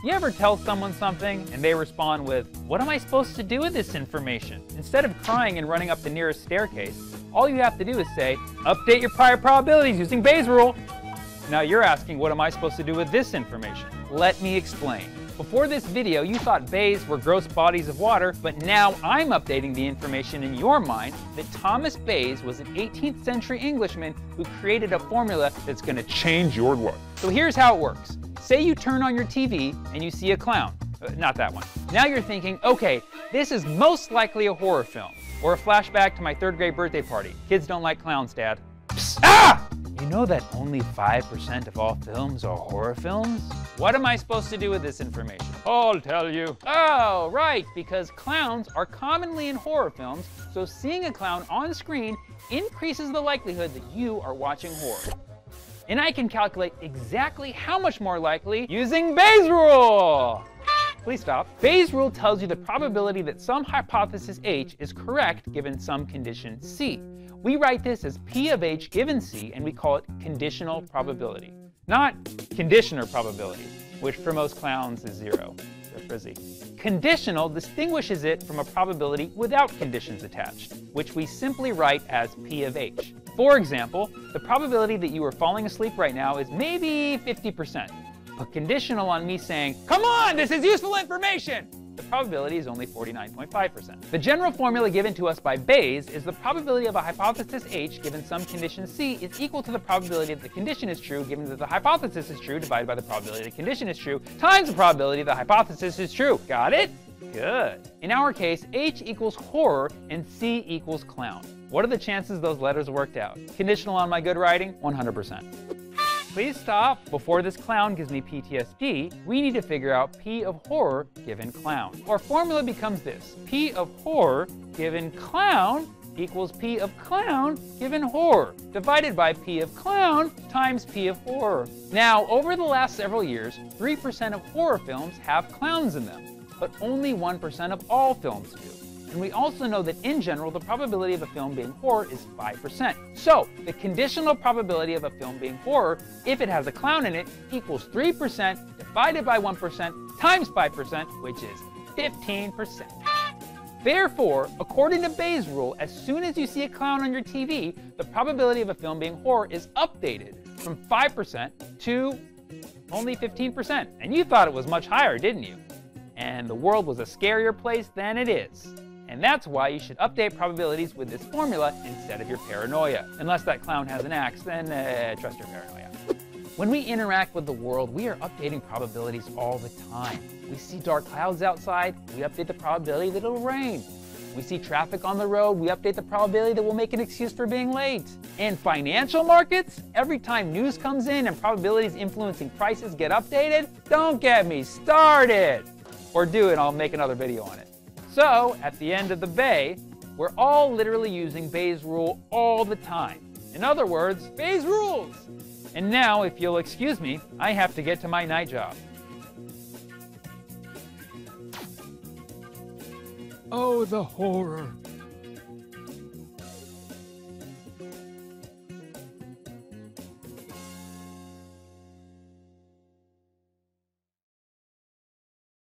You ever tell someone something and they respond with, "What am I supposed to do with this information?" Instead of crying and running up the nearest staircase, all you have to do is say, "Update your prior probabilities using Bayes' rule." Now you're asking, what am I supposed to do with this information? Let me explain. Before this video, you thought Bayes were gross bodies of water, but now I'm updating the information in your mind that Thomas Bayes was an 18th century Englishman who created a formula that's going to change your life. So here's how it works. Say you turn on your TV and you see a clown. Not that one. Now you're thinking, okay, this is most likely a horror film, or a flashback to my 3rd grade birthday party. Kids don't like clowns, Dad. Psst. Ah! You know that only 5% of all films are horror films? What am I supposed to do with this information? I'll tell you. Oh, right, because clowns are commonly in horror films, so seeing a clown on screen increases the likelihood that you are watching horror. And I can calculate exactly how much more likely using Bayes' rule. Please stop. Bayes' rule tells you the probability that some hypothesis H is correct given some condition C. We write this as P of H given C, and we call it conditional probability. Not conditioner probability, which for most clowns is 0. They're frizzy. Conditional distinguishes it from a probability without conditions attached, which we simply write as P of H. For example, the probability that you are falling asleep right now is maybe 50%. But conditional on me saying, "Come on, this is useful information," the probability is only 49.5%. The general formula given to us by Bayes is the probability of a hypothesis H given some condition C is equal to the probability that the condition is true given that the hypothesis is true divided by the probability the condition is true times the probability the hypothesis is true. Got it? Good. In our case, H equals horror and C equals clown. What are the chances those letters worked out? Conditional on my good writing? 100%. Please stop. Before this clown gives me PTSD, we need to figure out P of horror given clown. Our formula becomes this. P of horror given clown equals P of clown given horror, divided by P of clown times P of horror. Now, over the last several years, 3% of horror films have clowns in them, but only 1% of all films do. And we also know that in general, the probability of a film being horror is 5%. So the conditional probability of a film being horror, if it has a clown in it, equals 3% divided by 1% times 5%, which is 15%. Therefore, according to Bayes' rule, as soon as you see a clown on your TV, the probability of a film being horror is updated from 5% to only 15%. And you thought it was much higher, didn't you? And the world was a scarier place than it is. And that's why you should update probabilities with this formula instead of your paranoia. Unless that clown has an axe, then trust your paranoia. When we interact with the world, we are updating probabilities all the time. We see dark clouds outside, we update the probability that it'll rain. We see traffic on the road, we update the probability that we'll make an excuse for being late. In financial markets, every time news comes in and probabilities influencing prices get updated, don't get me started. Or do it, I'll make another video on it. So, at the end of the bay, we're all literally using Bayes' rule all the time. In other words, Bayes rules! And now, if you'll excuse me, I have to get to my night job. Oh, the horror.